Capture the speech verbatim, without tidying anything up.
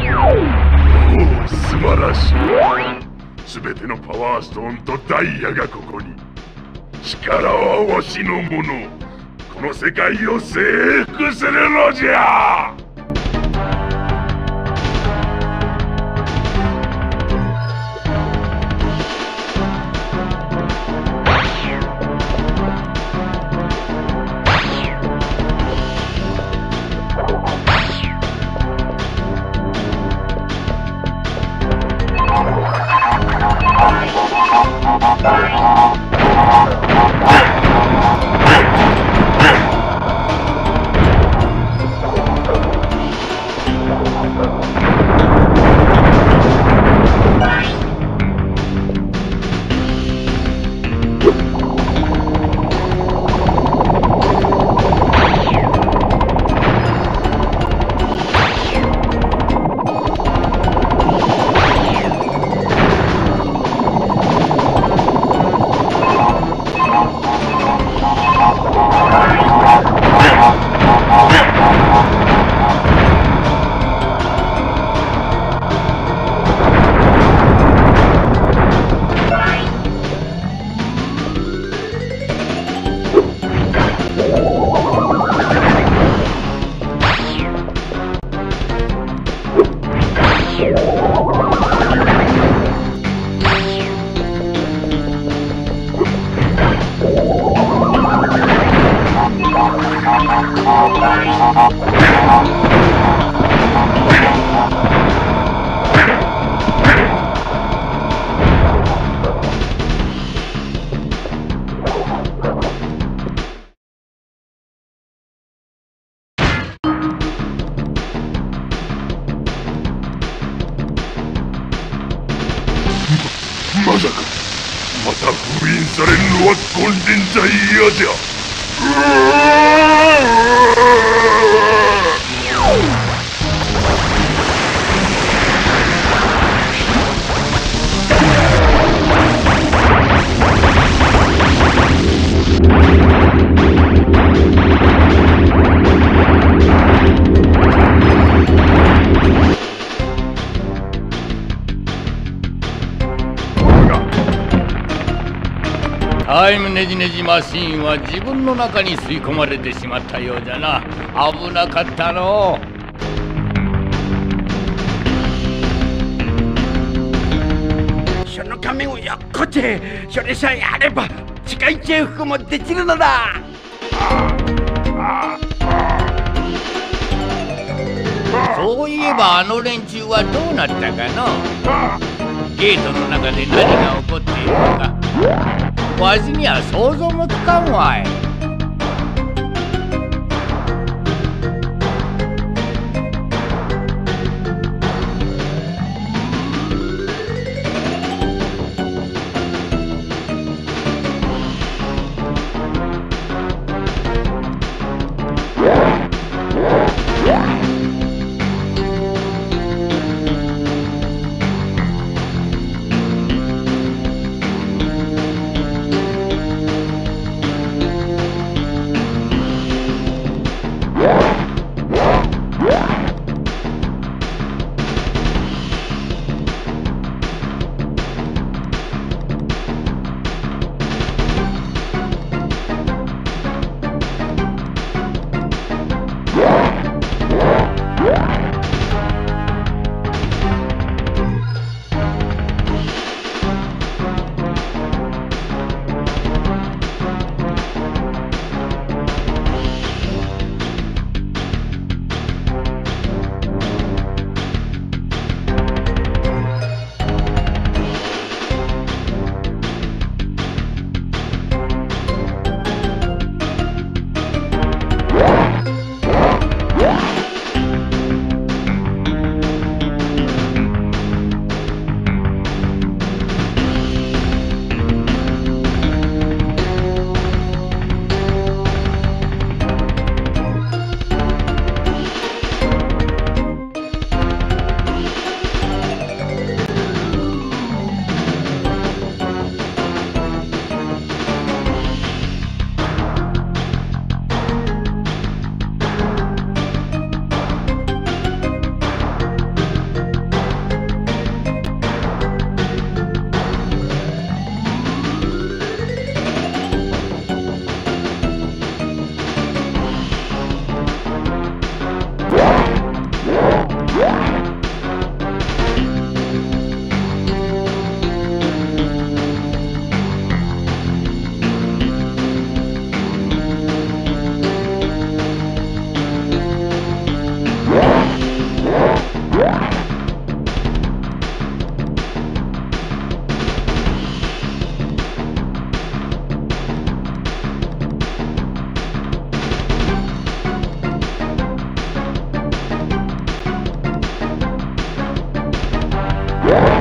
おお、素晴らしい。すべてのパワーストーンとダイヤがここに。力はわしのもの。この世界を征服するのじゃ。まさかまた封印されるのは金輪際嫌じゃ。 タイムネジネジマシーンは自分の中に吸い込まれてしまったようじゃな。危なかったのう。その仮面をよっこて、それさえあれば世界征服もできるのだ。 そういえばあの連中はどうなったかの。ゲートの中で何が起こっているのかわしには想像もつかんわい。 よ。